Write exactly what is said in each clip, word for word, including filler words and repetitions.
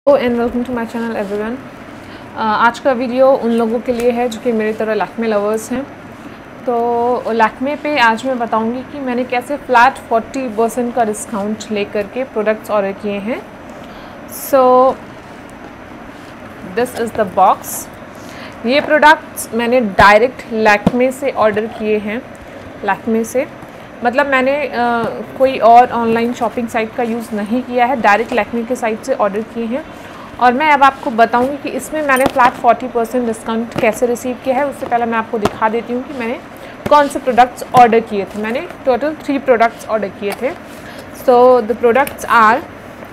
Hello and welcome to my channel everyone. आज का video उन लोगों के लिए है जो कि मेरी तरह लैक्मे लवर्स हैं। तो लैक्मे पे आज मैं बताऊंगी कि मैंने कैसे फ्लैट चालीस परसेंट का डिस्काउंट लेकर के प्रोडक्ट्स ऑर्डर किए हैं। So this is the box. ये प्रोडक्ट्स मैंने डायरेक्ट लैक्मे से ऑर्डर किए हैं। लैक्मे से मतलब मैंने आ, कोई और ऑनलाइन शॉपिंग साइट का यूज़ नहीं किया है, डायरेक्ट लैक्मे के साइट से ऑर्डर किए हैं। और मैं अब आपको बताऊंगी कि इसमें मैंने फ्लैट चालीस परसेंट डिस्काउंट कैसे रिसीव किया है। उससे पहले मैं आपको दिखा देती हूँ कि मैंने कौन से प्रोडक्ट्स ऑर्डर किए थे। मैंने टोटल थ्री प्रोडक्ट्स ऑर्डर किए थे। सो द प्रोडक्ट्स आर,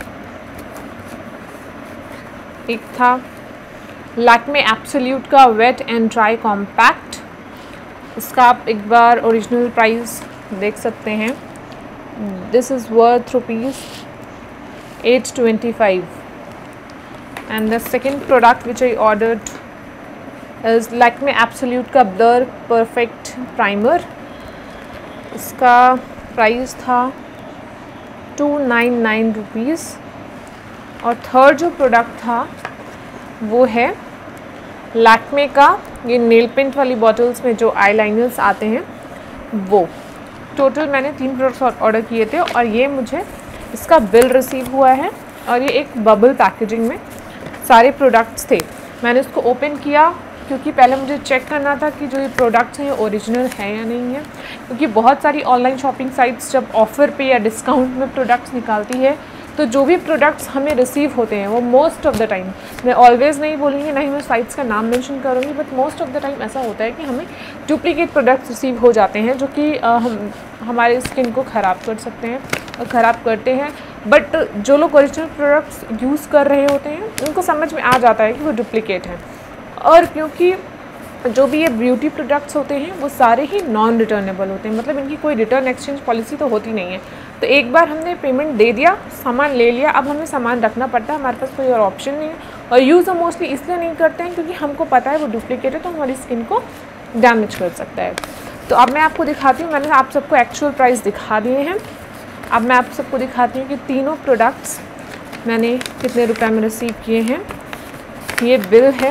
एक था लैक्मे एब्सोल्यूट का वेट एंड ड्राई कॉम्पैक्ट। इसका आप एक बार ओरिजिनल प्राइस देख सकते हैं। This is worth rupees eight twenty five. And the second product which I ordered is Lakme absolute का ब्लर परफेक्ट प्राइमर। इसका प्राइस था टू नाइन नाइन रुपीज़। और थर्ड जो प्रोडक्ट था वो है लैक्मे का ये नेल पेंट वाली बॉटल्स में जो आई लाइनर्स आते हैं वो। टोटल मैंने तीन प्रोडक्ट्स ऑर्डर किए थे और ये मुझे इसका बिल रिसीव हुआ है। और ये एक बबल पैकेजिंग में सारे प्रोडक्ट्स थे। मैंने इसको ओपन किया क्योंकि पहले मुझे चेक करना था कि जो ये प्रोडक्ट्स हैं ये ओरिजिनल है या नहीं है। क्योंकि बहुत सारी ऑनलाइन शॉपिंग साइट्स जब ऑफ़र पे या डिस्काउंट में प्रोडक्ट्स निकालती है तो जो भी प्रोडक्ट्स हमें रिसीव होते हैं वो मोस्ट ऑफ़ द टाइम, मैं ऑलवेज़ नहीं बोलूँगी, नहीं मैं साइट्स का नाम मेंशन करूँगी, but most of the time ऐसा होता है कि हमें डुप्लीकेट प्रोडक्ट्स रिसीव हो जाते हैं जो कि हम हमारे स्किन को ख़राब कर सकते हैं और ख़राब करते हैं। बट जो लोग ओरिजिनल प्रोडक्ट्स यूज़ कर रहे होते हैं उनको समझ में आ जाता है कि वो डुप्लीकेट हैं। और क्योंकि जो भी ये ब्यूटी प्रोडक्ट्स होते हैं वो सारे ही नॉन रिटर्नेबल होते हैं, मतलब इनकी कोई रिटर्न एक्सचेंज पॉलिसी तो होती नहीं है। तो एक बार हमने पेमेंट दे दिया, सामान ले लिया, अब हमें सामान रखना पड़ता है, हमारे पास कोई और ऑप्शन नहीं है। और यूज़ हम मोस्टली इसलिए नहीं करते हैं क्योंकि हमको पता है वो डुप्लीकेट है तो हमारी स्किन को डैमेज कर सकता है। तो अब मैं आपको दिखाती हूँ, मैंने आप सबको एक्चुअल प्राइस दिखा दिए हैं। अब मैं आप सबको दिखाती हूँ कि तीनों प्रोडक्ट्स मैंने कितने रुपए में रिसीव किए हैं। ये बिल है।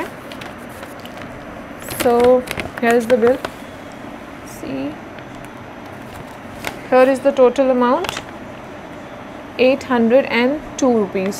So here is the bill. See, here is the total amount eight hundred two rupees.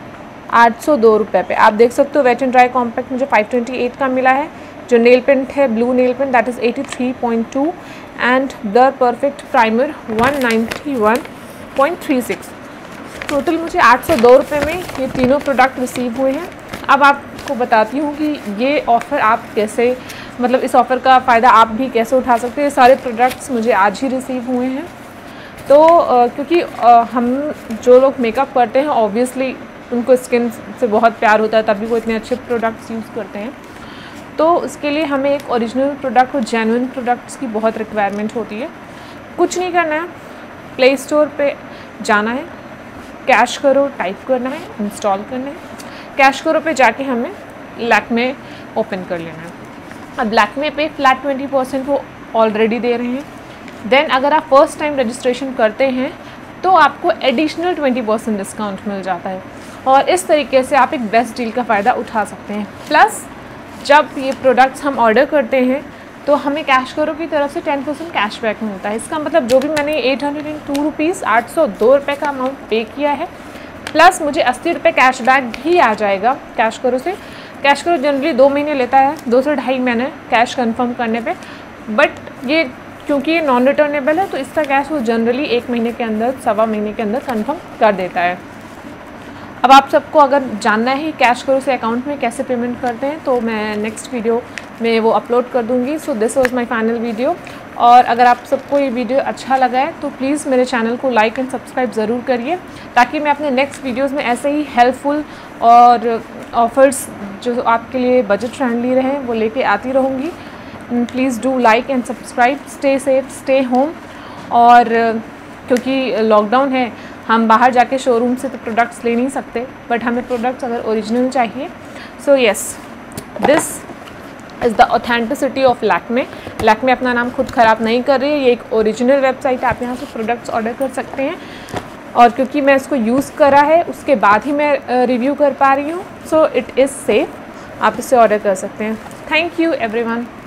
आठ सौ दो रुपये पे आप देख सकते हो। वेट एंड ड्राई कॉम्पैक्ट मुझे फाइव ट्वेंटी एट का मिला है। जो नेल पेंट है blue nail paint that is eighty three point two and blur perfect primer one ninety one point three six. Total मुझे आठ सौ दो रुपये में ये तीनों प्रोडक्ट रिसीव हुए हैं। अब आपको बताती हूँ कि ये ऑफ़र आप कैसे, मतलब इस ऑफ़र का फ़ायदा आप भी कैसे उठा सकते हैं। ये सारे प्रोडक्ट्स मुझे आज ही रिसीव हुए हैं। तो आ, क्योंकि आ, हम जो लोग मेकअप करते हैं ऑब्वियसली उनको स्किन से बहुत प्यार होता है, तभी वो इतने अच्छे प्रोडक्ट्स यूज़ करते हैं। तो उसके लिए हमें एक ओरिजिनल प्रोडक्ट और जेन्युइन प्रोडक्ट्स की बहुत रिक्वायरमेंट होती है। कुछ नहीं करना है, प्ले स्टोर पे जाना है, कैश करो टाइप करना है, इंस्टॉल करना है। कैश करो पे जाके हमें लैक्मे ओपन कर लेना है। अब लैक्मे पे फ्लैट ट्वेंटी परसेंट वो ऑलरेडी दे रहे हैं। देन अगर आप फर्स्ट टाइम रजिस्ट्रेशन करते हैं तो आपको एडिशनल ट्वेंटी परसेंट डिस्काउंट मिल जाता है। और इस तरीके से आप एक बेस्ट डील का फ़ायदा उठा सकते हैं। प्लस जब ये प्रोडक्ट्स हम ऑर्डर करते हैं तो हमें कैश करो की तरफ से टेन परसेंट कैशबैक मिलता है। इसका मतलब जो भी मैंने eight hundred and two rupees आठ सौ दो रुपये का अमाउंट पे किया है प्लस मुझे अस्सी रुपये कैशबैक भी आ जाएगा कैश करो से। कैश करो जनरली दो महीने लेता है, दो से ढाई महीने कैश कंफर्म करने पे। बट ये क्योंकि ये नॉन रिटर्नेबल है तो इसका कैश वो जनरली एक महीने के अंदर, सवा महीने के अंदर कंफर्म कर देता है। अब आप सबको अगर जानना है कैश करो से अकाउंट में कैसे पेमेंट करते हैं तो मैं नेक्स्ट वीडियो में वो अपलोड कर दूँगी। So this was my final video. और अगर आप सबको ये वीडियो अच्छा लगा है तो प्लीज़ मेरे चैनल को लाइक एंड सब्सक्राइब ज़रूर करिए, ताकि मैं अपने नेक्स्ट वीडियोस में ऐसे ही हेल्पफुल और ऑफ़र्स जो आपके लिए बजट फ्रेंडली रहें वो लेके आती रहूँगी। Please do like and subscribe. Stay safe, stay home. और क्योंकि लॉकडाउन है हम बाहर जाके शोरूम से तो प्रोडक्ट्स ले नहीं सकते, बट हमें प्रोडक्ट्स अगर ओरिजिनल चाहिए। So yes, this is the authenticity of Lakme. Lakme अपना नाम खुद ख़राब नहीं कर रही है, ये एक ओरिजिनल वेबसाइट है, आप यहाँ से प्रोडक्ट्स ऑर्डर कर सकते हैं। और क्योंकि मैं इसको यूज़ करा है उसके बाद ही मैं रिव्यू कर पा रही हूँ, सो इट इज़ सेफ, आप इसे ऑर्डर कर सकते हैं। Thank you everyone.